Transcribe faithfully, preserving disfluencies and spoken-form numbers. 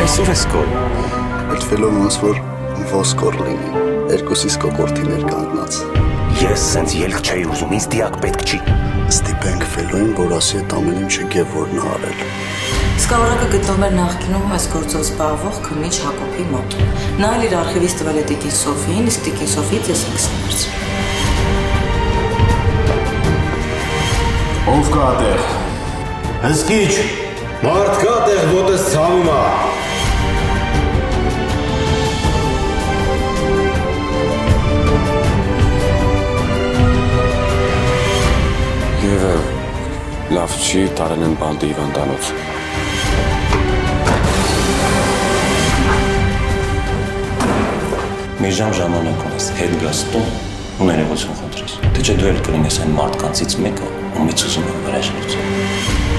Այսօր ես կոր։ Այդ ֆիլմը ոնց որ ոսկոր լինի, երկուսիս կոկորտի ներկանգնած։ Ես սենց ելք չէի ուզում, ինձ դիակ պետք չի։ Ստիպենք ֆիլմին, որ ասի այդ ամեն ինչը Գևորգն ա արել։ Սկավառակը գտնվում էր նախկինում այս գործով զբաղվող քմիչ Հակոբի մոտ։ Նա էլ իր արխիվից տվել է տիկին Սոֆիին, իսկ տիկին Սոֆիից ես ինքս եմ վերցրել։ Ով կա այդտեղ։ Հսկիչ։ Մարդ կա այդտեղ, ոտս ցավում ա։ Եվը լավ չի տարել են բանդի հիվանդանոց։ Մի ժամ ժամանակ ունես, հետ գաս տուն ու ներողություն խնդրես։ Թե չէ դու էլ կլինես այն մարդկանցից մեկը, ումից ուզում եմ վրաժ լուծել։